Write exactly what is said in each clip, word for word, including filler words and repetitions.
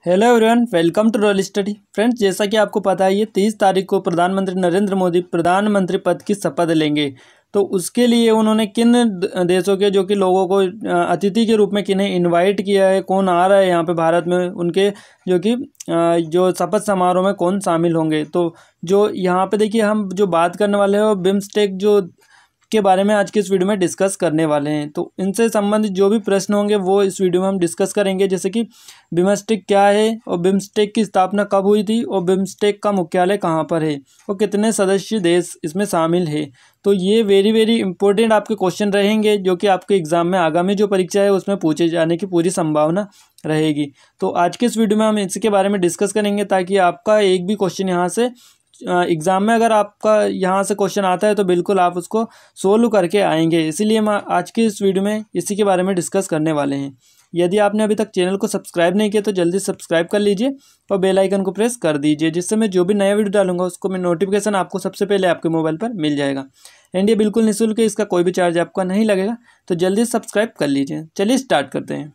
Hello everyone, welcome to royal study. Friends, जैसा कि आपको पता है, ये तीस तारीख को प्रधानमंत्री नरेंद्र मोदी प्रधानमंत्री पद की शपथ लेंगे। तो उसके लिए उन्होंने किन देशों के जो कि लोगों को अतिथि के रूप में किन्हें इनवाइट किया है, कौन आ रहा है यहाँ पे भारत में, उनके जो कि जो शपथ समारोह में कौन शामिल होंगे। तो जो यहाँ पे देखिए, हम जो बात करने वाले हैं वो बिम्स्टेक जो के बारे में आज के इस वीडियो में डिस्कस करने वाले हैं। तो इनसे संबंधित जो भी प्रश्न होंगे वो इस वीडियो में हम डिस्कस करेंगे, जैसे कि बिम्स्टेक क्या है और बिम्स्टेक की स्थापना कब हुई थी और बिम्स्टेक का मुख्यालय कहाँ पर है और कितने सदस्य देश इसमें शामिल है। तो ये वेरी वेरी इंपॉर्टेंट आपके क्वेश्चन रहेंगे जो कि आपके एग्जाम में आगामी जो परीक्षा है उसमें पूछे जाने की पूरी संभावना रहेगी। तो आज के इस वीडियो में हम इसके बारे में डिस्कस करेंगे ताकि आपका एक भी क्वेश्चन यहाँ से एग्ज़ाम में अगर आपका यहाँ से क्वेश्चन आता है तो बिल्कुल आप उसको सोल्व करके आएंगे। इसीलिए हम आज के इस वीडियो में इसी के बारे में डिस्कस करने वाले हैं। यदि आपने अभी तक चैनल को सब्सक्राइब नहीं किया तो जल्दी सब्सक्राइब कर लीजिए और बेल आइकन को प्रेस कर दीजिए, जिससे मैं जो भी नया वीडियो डालूंगा उसको मैं नोटिफिकेशन आपको सबसे पहले आपके मोबाइल पर मिल जाएगा। एंड ये बिल्कुल निःशुल्क है, इसका कोई भी चार्ज आपका नहीं लगेगा। तो जल्दी सब्सक्राइब कर लीजिए। चलिए स्टार्ट करते हैं।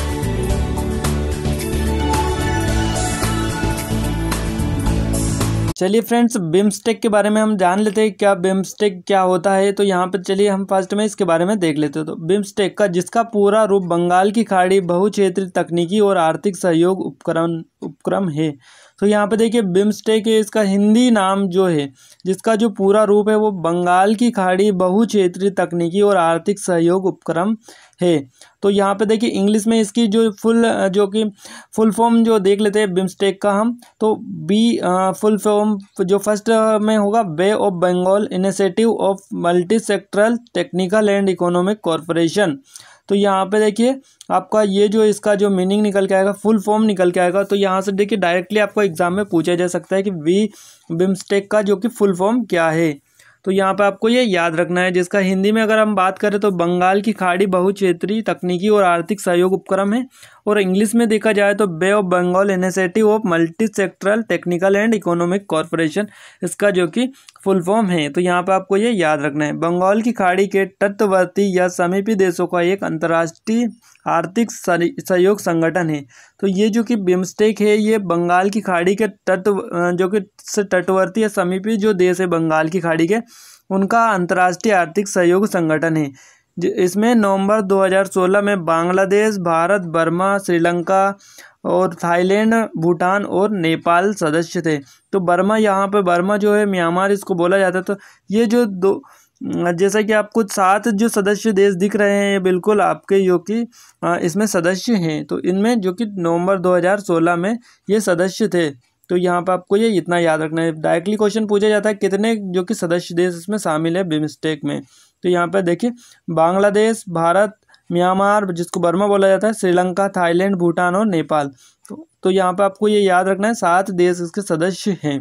चलिए फ्रेंड्स, बिम्स्टेक के बारे में हम जान लेते हैं क्या बिम्स्टेक क्या होता है। तो यहाँ पर चलिए हम फर्स्ट में इसके बारे में देख लेते हैं। तो बिम्स्टेक का जिसका पूरा रूप बंगाल की खाड़ी बहुक्षेत्रीय तकनीकी और आर्थिक सहयोग उपक्रम उपक्रम है। तो यहाँ पे देखिए, बिम्स्टेक है, इसका हिंदी नाम जो है, जिसका जो पूरा रूप है वो बंगाल की खाड़ी बहुक्षेत्रीय तकनीकी और आर्थिक सहयोग उपक्रम है। तो यहाँ पे देखिए इंग्लिश में इसकी जो फुल जो कि फुल फॉर्म जो देख लेते हैं बिम्स्टेक का हम, तो बी फुल फॉर्म जो फर्स्ट में होगा, bay of Bengal initiative of multi sectoral technical and economic corporation. तो यहाँ पे देखिए आपका ये जो इसका जो मीनिंग निकल के आएगा, फुल फॉर्म निकल के आएगा। तो यहाँ से देखिए डायरेक्टली आपको एग्जाम में पूछा जा सकता है कि वी बिम्स्टेक का जो कि फुल फॉर्म क्या है। तो यहाँ पे आपको ये याद रखना है, जिसका हिंदी में अगर हम बात करें तो बंगाल की खाड़ी बहुक्षेत्रीय तकनीकी और आर्थिक सहयोग उपक्रम है, और इंग्लिश में देखा जाए तो bay of Bengal initiative of multi sectoral technical and economic corporation, इसका जो कि फुल फॉर्म है। तो यहाँ पे आपको ये याद रखना है, बंगाल की खाड़ी के तटवर्ती या समीपी देशों का एक अंतर्राष्ट्रीय आर्थिक सहयोग संगठन है। तो ये जो कि बिम्स्टेक है, ये बंगाल की खाड़ी के तट जो कि तटवर्ती या समीपी जो देश है बंगाल की खाड़ी के, उनका अंतर्राष्ट्रीय आर्थिक सहयोग संगठन है। इसमें नवंबर दो हज़ार सोलह में बांग्लादेश, भारत, बर्मा, श्रीलंका और थाईलैंड, भूटान और नेपाल सदस्य थे। तो बर्मा, यहाँ पे बर्मा जो है म्यांमार इसको बोला जाता है। तो ये जो दो, जैसा कि आपको सात जो सदस्य देश दिख रहे हैं, ये बिल्कुल आपके जो कि इसमें सदस्य हैं। तो इनमें जो कि नवंबर दो हज़ार सोलह में ये सदस्य थे। तो यहाँ पर आपको ये इतना याद रखना है। डायरेक्टली क्वेश्चन पूछा जाता है कितने जो कि सदस्य देश इसमें शामिल है बिम्स्टेक में। तो यहाँ पर देखिए, बांग्लादेश, भारत, म्यांमार जिसको बर्मा बोला जाता है, श्रीलंका, थाईलैंड, भूटान और नेपाल। तो तो यहाँ पर आपको ये याद रखना है, सात देश इसके सदस्य हैं।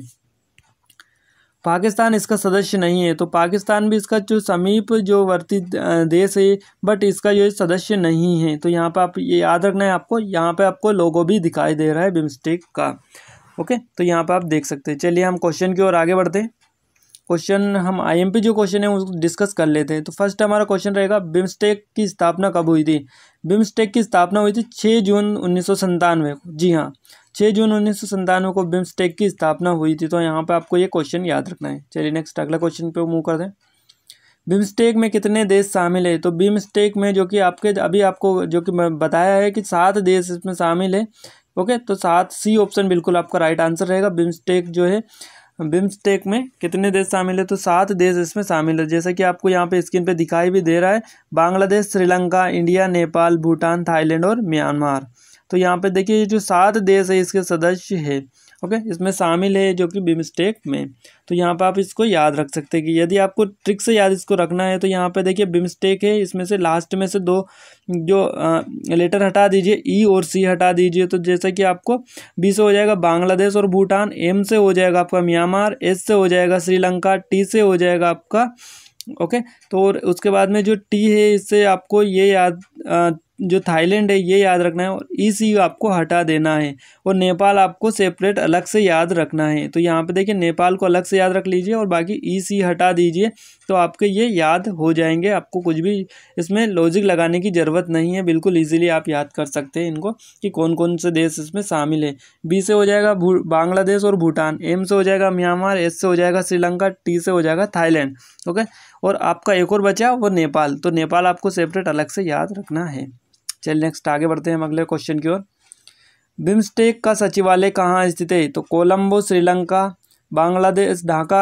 पाकिस्तान इसका सदस्य नहीं है। तो पाकिस्तान भी इसका जो समीप जो वर्ती देश है, बट इसका जो सदस्य नहीं है। तो यहाँ पर आप ये याद रखना है आपको। यहाँ पे आपको लोगो भी दिखाई दे रहा है बिम्स्टेक का। ओके, तो यहाँ पर आप देख सकते हैं। चलिए हम क्वेश्चन की ओर आगे बढ़ते हैं। क्वेश्चन हम आईएमपी जो क्वेश्चन है उसको डिस्कस कर लेते हैं। तो फर्स्ट हमारा क्वेश्चन रहेगा, बिम्स्टेक की स्थापना कब हुई थी। बिम्स्टेक की स्थापना हुई थी छः जून उन्नीस सौ संतानवे को। जी हाँ, छः जून उन्नीस सौ संतानवे को बिम्स्टेक की स्थापना हुई थी। तो यहाँ पे आपको ये क्वेश्चन याद रखना है। चलिए नेक्स्ट अगला क्वेश्चन पे मूव करते हैं। बिम्स्टेक में कितने देश शामिल है। तो बिम्स्टेक में जो कि आपके अभी आपको जो कि मैं बताया है कि सात देश इसमें शामिल है। ओके, तो सात, सी ऑप्शन बिल्कुल आपका राइट आंसर रहेगा। बिम्स्टेक जो है, बिम्स्टेक में कितने देश शामिल है, तो सात देश इसमें शामिल है। जैसा कि आपको यहाँ पे स्क्रीन पे दिखाई भी दे रहा है, बांग्लादेश, श्रीलंका, इंडिया, नेपाल, भूटान, थाईलैंड और म्यांमार। तो यहाँ पे देखिए जो सात देश है इसके सदस्य है, ओके, इसमें शामिल है जो कि बिम्स्टेक में। तो यहाँ पे आप इसको याद रख सकते हैं कि यदि आपको ट्रिक से याद इसको रखना है तो यहाँ पे देखिए बिम्स्टेक है, इसमें से लास्ट में से दो जो आ, लेटर हटा दीजिए, ई और सी हटा दीजिए। तो जैसा कि आपको बी से हो जाएगा बांग्लादेश और भूटान, एम से हो जाएगा आपका म्यांमार, एस से हो जाएगा श्रीलंका, टी से हो जाएगा आपका ओके। तो उसके बाद में जो टी है इससे आपको ये याद जो थाईलैंड है ये याद रखना है, और ई सी यू आपको हटा देना है, और नेपाल आपको सेपरेट अलग से याद रखना है। तो यहाँ पे देखिए नेपाल को अलग से याद रख लीजिए और बाकी ई सी हटा दीजिए, तो आपके ये याद हो जाएंगे। आपको कुछ भी इसमें लॉजिक लगाने की ज़रूरत नहीं है, बिल्कुल ईजिली आप याद कर सकते हैं इनको कि कौन कौन से देश इसमें शामिल है। बी से हो जाएगा बांग्लादेश और भूटान, एम से हो जाएगा म्यांमार, एस से हो जाएगा श्रीलंका, टी से हो जाएगा थाईलैंड। ओके, और आपका एक और बचा वो नेपाल, तो नेपाल आपको सेपरेट अलग से याद रखना है। चलिए नेक्स्ट आगे बढ़ते हैं हम अगले क्वेश्चन की ओर। बिम्स्टेक का सचिवालय कहाँ स्थित है? तो कोलंबो श्रीलंका, बांग्लादेश ढाका,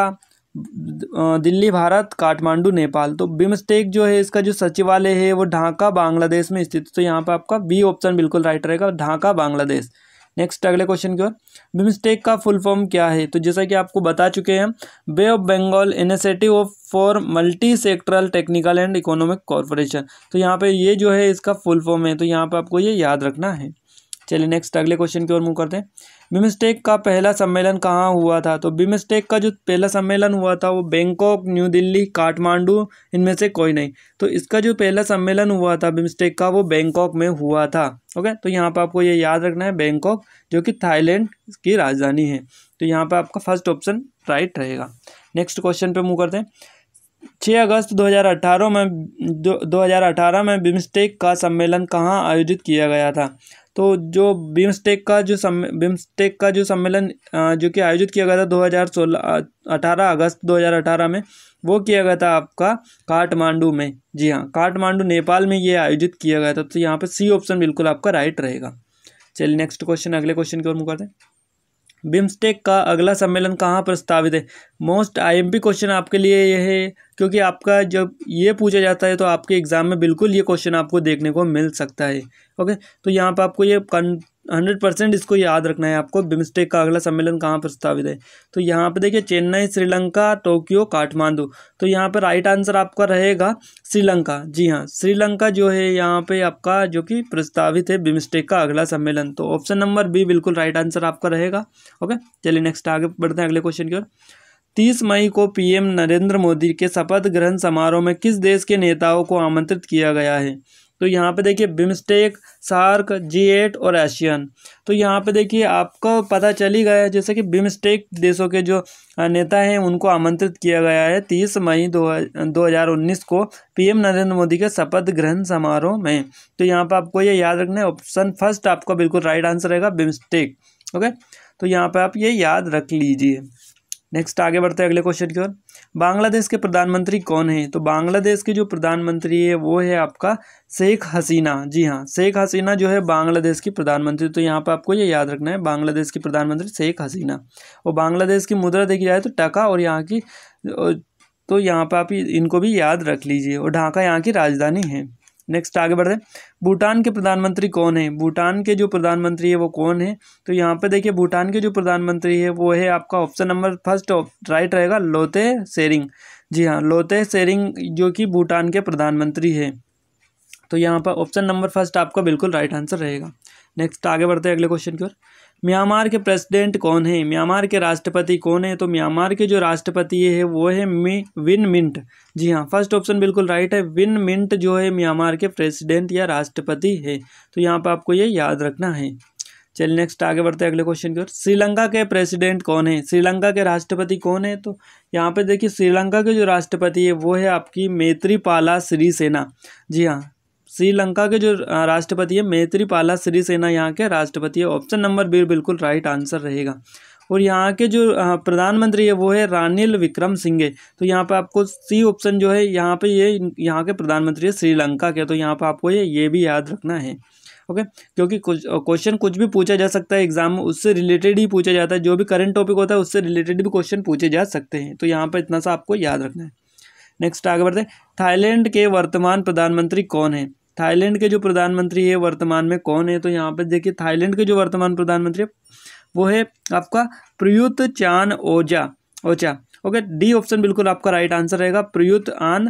दिल्ली भारत, काठमांडू नेपाल। तो बिम्स्टेक जो है इसका जो सचिवालय है वो ढाका बांग्लादेश में स्थित, तो यहाँ पर आपका बी ऑप्शन बिल्कुल राइट रहेगा, ढाका बांग्लादेश। नेक्स्ट अगले क्वेश्चन की ओर। बिम्स्टेक का फुल फॉर्म क्या है? तो जैसा कि आपको बता चुके हैं, bay of Bengal initiative of for multi sectoral technical and economic corporation. तो यहाँ पे ये जो है इसका फुल फॉर्म है, तो यहाँ पे आपको ये याद रखना है। चलिए नेक्स्ट अगले क्वेश्चन की ओर मूव करते हैं। बिम्स्टेक का पहला सम्मेलन कहाँ हुआ था? तो बिम्स्टेक का जो पहला सम्मेलन हुआ था वो बैंकॉक, न्यू दिल्ली, काठमांडू, इनमें से कोई नहीं। तो इसका जो पहला सम्मेलन हुआ था बिम्स्टेक का वो बैंकॉक में हुआ था। ओके, तो यहाँ पर आपको ये याद रखना है, बैंकॉक जो कि थाईलैंड की राजधानी है। तो यहाँ पर आपका फर्स्ट ऑप्शन राइट रहेगा। नेक्स्ट क्वेश्चन पे मूव करते हैं। छः अगस्त दो हज़ार अठारह में दो हज़ार अठारह में बिम्स्टेक का सम्मेलन कहाँ आयोजित किया गया था? तो जो बिम्स्टेक का जो सम्मे बिम्स्टेक का जो सम्मेलन जो कि आयोजित किया गया था दो हज़ार सोलह अठारह अगस्त दो हज़ार अठारह में, वो किया गया था आपका काठमांडू में। जी हाँ, काठमांडू नेपाल में ये आयोजित किया गया था। तो यहाँ पे सी ऑप्शन बिल्कुल आपका राइट रहेगा। चलिए नेक्स्ट क्वेश्चन अगले क्वेश्चन की ओर मूव करते हैं। बिम्स्टेक का अगला सम्मेलन कहाँ प्रस्तावित है? Most I M P question आपके लिए ये है, क्योंकि आपका जब ये पूछा जाता है तो आपके एग्जाम में बिल्कुल ये क्वेश्चन आपको देखने को मिल सकता है। ओके, तो यहाँ पर आपको ये हंड्रेड परसेंट इसको याद रखना है आपको, बिम्स्टेक का अगला सम्मेलन कहाँ प्रस्तावित है। तो यहाँ पे देखिए चेन्नई, श्रीलंका, टोक्यो, काठमांडू। तो यहाँ पे राइट आंसर आपका रहेगा श्रीलंका। जी हाँ, श्रीलंका जो है यहाँ पे आपका जो कि प्रस्तावित है बिम्स्टेक का अगला सम्मेलन। तो ऑप्शन नंबर बी बिल्कुल राइट आंसर आपका रहेगा। ओके, चलिए नेक्स्ट आगे बढ़ते हैं अगले क्वेश्चन की ओर। तीस मई को पीएम नरेंद्र मोदी के शपथ ग्रहण समारोह में किस देश के नेताओं को आमंत्रित किया गया है? तो यहाँ पे देखिए बिम्स्टेक, सार्क, जी एट और एशियन। तो यहाँ पे देखिए आपको पता चल ही गया है, जैसे कि बिम्स्टेक देशों के जो नेता हैं उनको आमंत्रित किया गया है तीस मई दो हज़ार उन्नीस को पीएम नरेंद्र मोदी के शपथ ग्रहण समारोह में। तो यहाँ पर आपको ये याद रखना है, ऑप्शन फर्स्ट आपका बिल्कुल राइट आंसर रहेगा, बिम्स्टेक। ओके, तो यहाँ पर आप ये याद रख लीजिए। नेक्स्ट आगे बढ़ते हैं अगले क्वेश्चन की ओर। बांग्लादेश के प्रधानमंत्री कौन है? तो बांग्लादेश के जो प्रधानमंत्री है वो है आपका शेख हसीना। जी हाँ, शेख हसीना जो है बांग्लादेश की प्रधानमंत्री। तो यहाँ पर आपको ये याद रखना है, बांग्लादेश की प्रधानमंत्री शेख हसीना। और बांग्लादेश की मुद्रा देखी जाए तो टका, और यहाँ की तो यहाँ पर आप इनको भी याद रख लीजिए, और ढाका यहाँ की राजधानी है। नेक्स्ट आगे बढ़ते हैं। भूटान के प्रधानमंत्री कौन है? भूटान के जो प्रधानमंत्री है वो कौन है? तो यहाँ पे देखिए भूटान के जो प्रधानमंत्री है वो है आपका ऑप्शन नंबर फर्स्ट राइट रहेगा, लोते शेरिंग। जी हाँ, लोते शेरिंग जो कि भूटान के प्रधानमंत्री है। तो यहाँ पर ऑप्शन नंबर फर्स्ट आपका बिल्कुल राइट आंसर रहेगा। नेक्स्ट आगे बढ़ते हैं अगले क्वेश्चन की ओर। म्यांमार के प्रेसिडेंट कौन है? म्यांमार के राष्ट्रपति कौन है? तो म्यांमार के जो राष्ट्रपति है वो है मी विन मिंट। जी हाँ, फर्स्ट ऑप्शन बिल्कुल राइट है, विन मिंट जो है म्यांमार के प्रेसिडेंट या राष्ट्रपति है। तो यहाँ पर आपको ये याद रखना है। चलिए नेक्स्ट आगे बढ़ते हैं अगले क्वेश्चन की ओर। श्रीलंका के प्रेसिडेंट कौन है? श्रीलंका के राष्ट्रपति कौन है? तो यहाँ पे देखिए श्रीलंका के जो राष्ट्रपति है वो है आपकी मैत्रीपाला सिरिसेना। जी हाँ, श्रीलंका के जो राष्ट्रपति है मैत्रीपाला सिरिसेना यहाँ के राष्ट्रपति है। ऑप्शन नंबर बी बिल्कुल राइट आंसर रहेगा। और यहाँ के जो प्रधानमंत्री है वो है रानिल विक्रमसिंघे। तो यहाँ पे आपको सी ऑप्शन जो है यहाँ पे ये यहाँ के प्रधानमंत्री है श्रीलंका के। तो यहाँ पे आपको ये ये भी याद रखना है। ओके, क्योंकि कुछ क्वेश्चन कुछ भी पूछा जा सकता है एग्जाम में, उससे रिलेटेड ही पूछा जाता है। जो भी करंट टॉपिक होता है उससे रिलेटेड भी क्वेश्चन पूछे जा सकते हैं। तो यहाँ पर इतना सा आपको याद रखना है। नेक्स्ट आगे बढ़ते हैं। थाईलैंड के वर्तमान प्रधानमंत्री कौन है? थाईलैंड के जो प्रधानमंत्री है वर्तमान में कौन है? तो यहाँ पे देखिए थाईलैंड के जो वर्तमान प्रधानमंत्री है वो है आपका Prayut Chan Ocha Ocha okay, D option बिल्कुल आपका राइट आंसर रहेगा, प्रयुत आन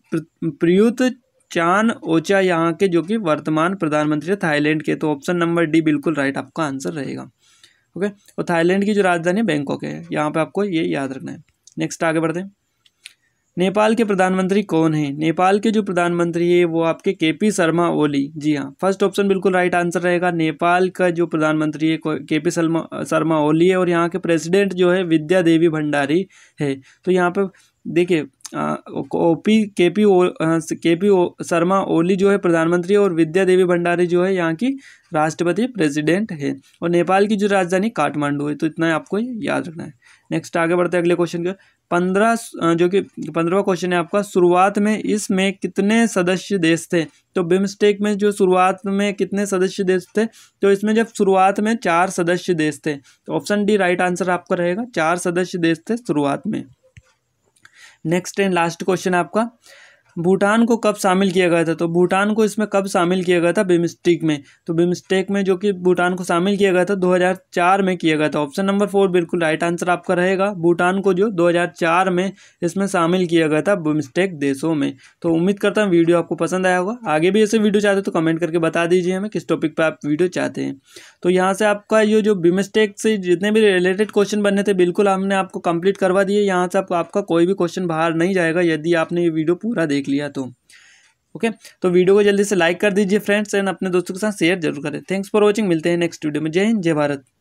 प्रयुत चान ओचा यहाँ के जो कि वर्तमान प्रधानमंत्री है थाईलैंड के। तो ऑप्शन नंबर डी बिल्कुल राइट आपका आंसर रहेगा। ओके, और थाईलैंड की जो राजधानी बैंकॉक है, यहाँ पे आपको ये याद रखना है। नेक्स्ट आगे बढ़ते हैं। नेपाल के प्रधानमंत्री कौन है? नेपाल के जो प्रधानमंत्री है वो आपके के पी शर्मा ओली। जी हाँ, फर्स्ट ऑप्शन बिल्कुल राइट आंसर रहेगा। नेपाल का जो प्रधानमंत्री है के पी शर्मा शर्मा ओली है और यहाँ के प्रेसिडेंट जो है विद्या देवी भंडारी है। तो यहाँ पे देखिए ओपी के पी के पी शर्मा ओली जो है प्रधानमंत्री और विद्या देवी भंडारी जो है यहाँ की राष्ट्रपति प्रेसिडेंट है। और नेपाल की जो राजधानी काठमांडू है। तो इतना आपको याद रखना है। नेक्स्ट आगे बढ़ते हैं अगले क्वेश्चन के। पंद्रह जो कि पंद्रहवां क्वेश्चन है आपका, शुरुआत में इसमें कितने सदस्य देश थे? तो बिम्स्टेक में जो शुरुआत में कितने सदस्य देश थे? तो इसमें जब शुरुआत में चार सदस्य देश थे। तो ऑप्शन डी राइट आंसर आपका रहेगा, चार सदस्य देश थे शुरुआत में। नेक्स्ट एंड लास्ट क्वेश्चन आपका, भूटान को कब शामिल किया गया था? तो भूटान को इसमें कब शामिल किया गया था बिम्स्टेक में? तो बिम्स्टेक में जो कि भूटान को शामिल किया गया था दो हज़ार चार में किया गया था। ऑप्शन नंबर फोर बिल्कुल राइट आंसर आपका रहेगा। भूटान को जो दो हज़ार चार में इसमें शामिल किया गया था बिम्स्टेक देशों में। तो उम्मीद करता हूँ वीडियो आपको पसंद आया होगा। आगे भी ऐसे वीडियो चाहते हो तो कमेंट करके बता दीजिए हमें किस टॉपिक पर आप वीडियो चाहते हैं। तो यहाँ से आपका ये जो बिम्स्टेक से जितने भी रिलेटेड क्वेश्चन बनने थे बिल्कुल हमने आपको कंप्लीट करवा दिए। यहाँ से आपको आपका कोई भी क्वेश्चन बाहर नहीं जाएगा यदि आपने ये वीडियो पूरा देख लिया तो। ओके okay, तो वीडियो को जल्दी से लाइक कर दीजिए फ्रेंड्स एंड अपने दोस्तों के साथ शेयर जरूर करें। Thanks for watching. मिलते हैं नेक्स्ट वीडियो में। जय हिंद, जय भारत।